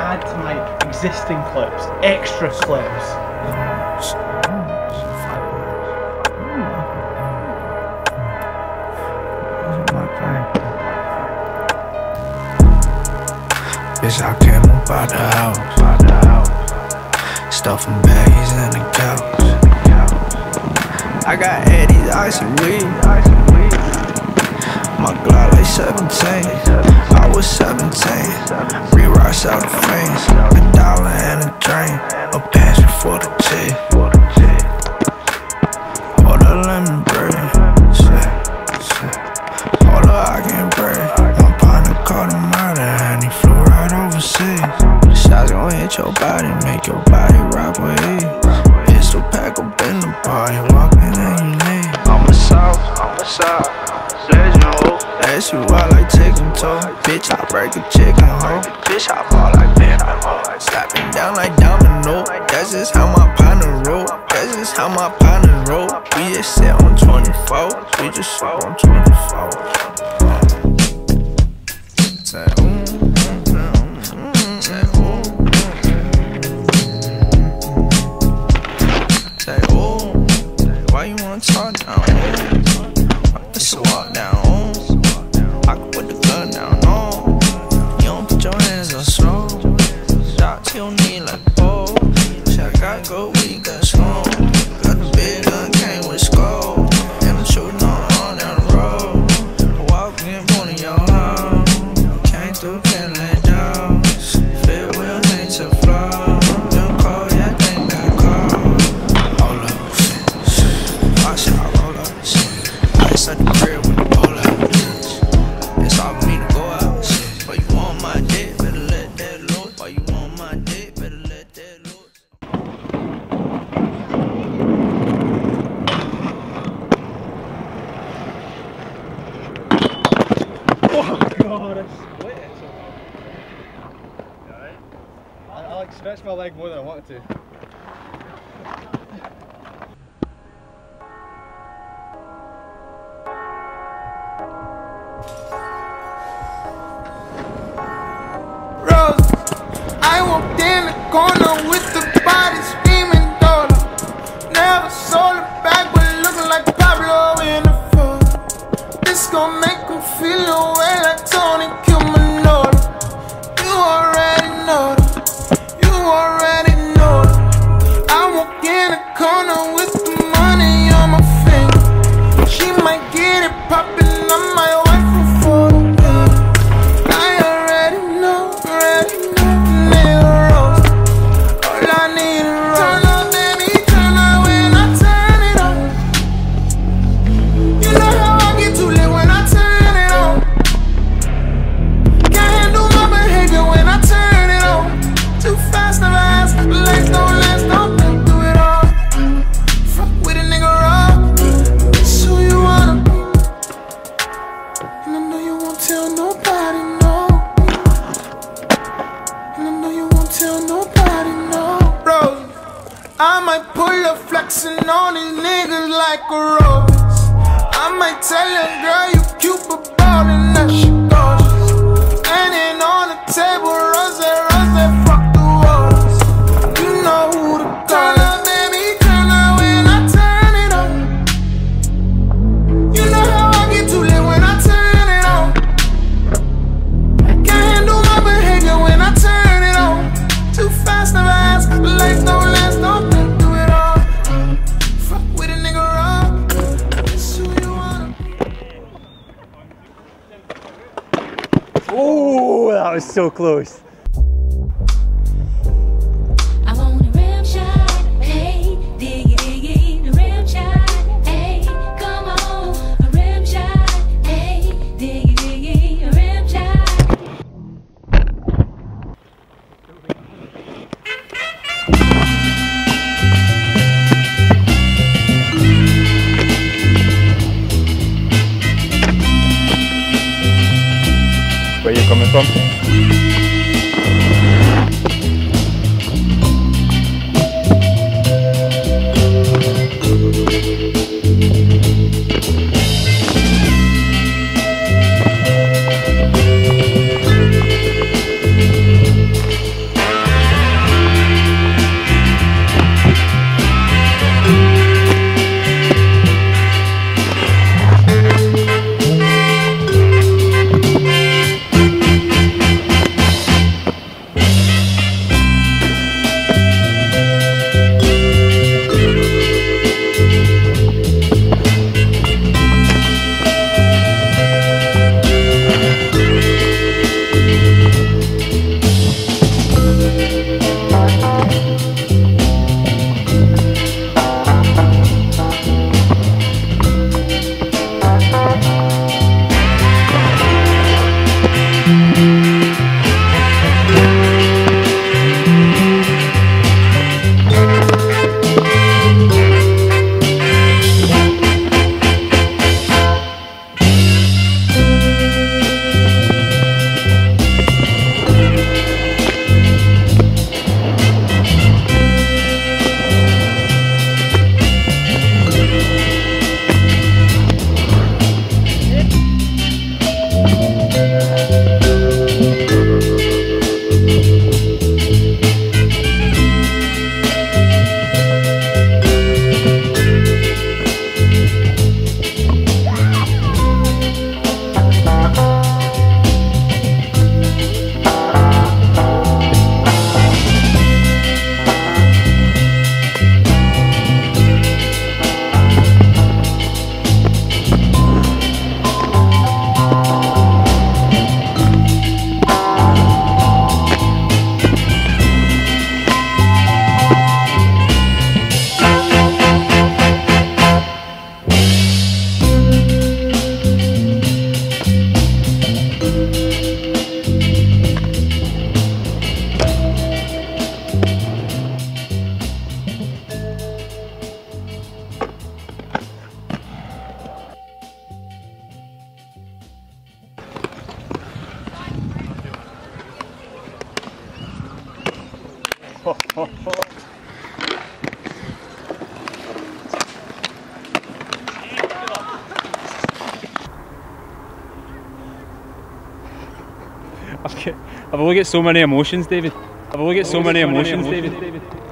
add to my existing clips, extra clips. Bitch, I can't move out the house. Stuffing baggies in the couch. I got Eddie's icy weed. My Glock like 17. I was 17. Rewrites out the frames. $1 and a drain. A pass before the tea. All the lemon bread. All the I can bread. My partner caught a murder and he flew right overseas. The shots gon' hit your body, make your body rock with ease. Pistol pack up in the party, walking and you leave. I'm a south, That's you, I like taking toe. Bitch, I break a chicken hoe. Bitch, I fall like Ben. Slapping down like domino. That's just how my partner roll. That's just how my partner roll. We just sit on 24. We just sit on 24. Say, Say, oh, why you wanna talk down? It's a walk down. I can put the gun down. No, you don't put your hands on slow. Shots you don't need like bow. Shit, I gotta go, we got slow. Got the big gun, came with skull. And I'm shooting on down the road. I walk in, one of your house. Came through, can't let down. Feel real, ain't to flow. At the crib with the pole out. It's all for me to go out. But you want my dick, better let that loose. But you want my dick, better let that loose. Oh god, I split it somehow. You alright? I like stretched my leg more than I wanted to. I walked in the corner with the body screaming dollar. Never sold it back, but looking like Pablo in the photo. This gon' make him feel away like Tony Cumanolo. You already know that. You already know that. I walk in the corner with the money on my finger. She might get it poppin', I might wife her for the pay. I already know, I might pull up flexing on these niggas like a rose. I might tell your girl you cute but ballin' that she gorgeous. Standing on the table, rose, fuck the walls. You know who to call. Turn up, baby, turn up when I turn it on. You know how I get too lit when I turn it on. Can't handle my behavior when I turn it on. Too fast, never ask, life don't last, don't think. Oh, that was so close. I want a rim shot, hey, dig it, a rim shot, hey, come on, a rim shot, hey, dig it, a rim shot. Where you coming from? I've only got so many emotions, David. I've only got so many emotions, David.